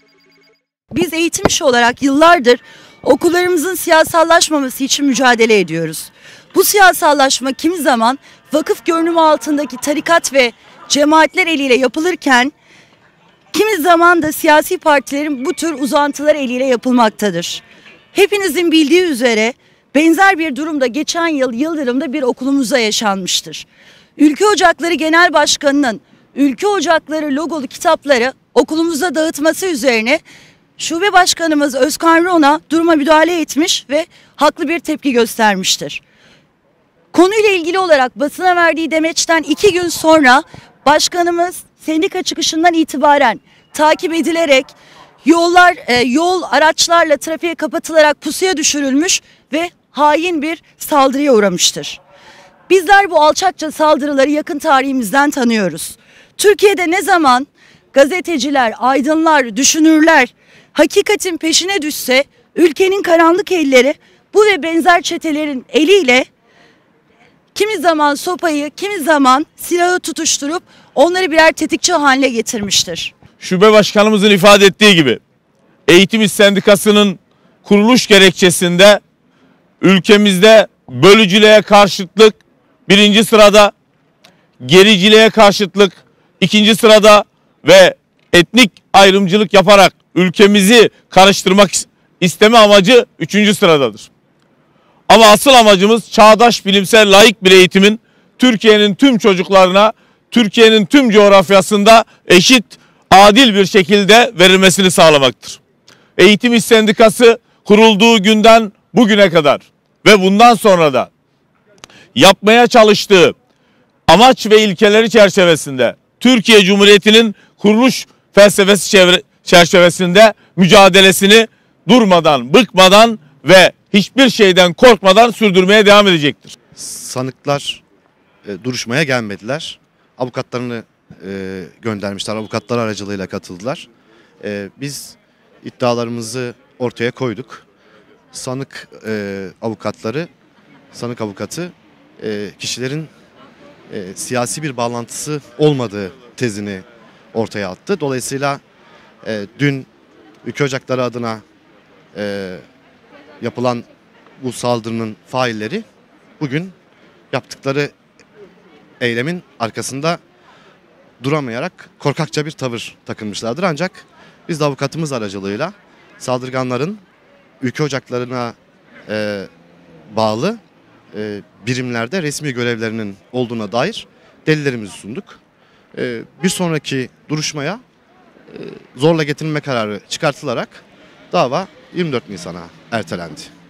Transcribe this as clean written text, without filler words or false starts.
Biz eğitim işi olarak yıllardır okullarımızın siyasallaşmaması için mücadele ediyoruz. Bu siyasallaşma kimi zaman vakıf görünümü altındaki tarikat ve cemaatler eliyle yapılırken kimi zaman da siyasi partilerin bu tür uzantılar eliyle yapılmaktadır. Hepinizin bildiği üzere benzer bir durumda geçen yıl Yıldırım'da bir okulumuzda yaşanmıştır. Ülke Ocakları Genel Başkanı'nın Ülke Ocakları logolu kitapları okulumuzda dağıtması üzerine Şube Başkanımız Özkan Rona duruma müdahale etmiş ve haklı bir tepki göstermiştir. Konuyla ilgili olarak basına verdiği demeçten 2 gün sonra başkanımız sendika çıkışından itibaren takip edilerek yol araçlarla trafiğe kapatılarak pusuya düşürülmüş ve hain bir saldırıya uğramıştır. Bizler bu alçakça saldırıları yakın tarihimizden tanıyoruz. Türkiye'de ne zaman gazeteciler, aydınlar, düşünürler hakikatin peşine düşse ülkenin karanlık elleri bu ve benzer çetelerin eliyle kimi zaman sopayı, kimi zaman silahı tutuşturup onları birer tetikçi haline getirmiştir. Şube Başkanımızın ifade ettiği gibi Eğitim İş Sendikası'nın kuruluş gerekçesinde ülkemizde bölücülüğe karşıtlık birinci sırada, gericiliğe karşıtlık ikinci sırada ve etnik ayrımcılık yaparak ülkemizi karıştırmak isteme amacı 3. sıradadır. Ama asıl amacımız çağdaş, bilimsel, layık bir eğitimin Türkiye'nin tüm çocuklarına, Türkiye'nin tüm coğrafyasında eşit, adil bir şekilde verilmesini sağlamaktır. Eğitim İş Sendikası kurulduğu günden bugüne kadar ve bundan sonra da yapmaya çalıştığı amaç ve ilkeleri çerçevesinde Türkiye Cumhuriyeti'nin kuruluş felsefesi çerçevesinde mücadelesini durmadan, bıkmadan ve hiçbir şeyden korkmadan sürdürmeye devam edecektir. Sanıklar duruşmaya gelmediler. Avukatlarını göndermişler. Avukatlar aracılığıyla katıldılar. Biz iddialarımızı ortaya koyduk. Sanık avukatı kişilerin siyasi bir bağlantısı olmadığı tezini ortaya attı. Dolayısıyla dün Ülke Ocakları adına yapılan bu saldırının failleri bugün yaptıkları eylemin arkasında duramayarak korkakça bir tavır takınmışlardır. Ancak biz de avukatımız aracılığıyla saldırganların Ülke Ocakları'na bağlı birimlerde resmi görevlerinin olduğuna dair delillerimizi sunduk. Bir sonraki duruşmaya zorla getirilme kararı çıkartılarak dava 24 Nisan'a ertelendi.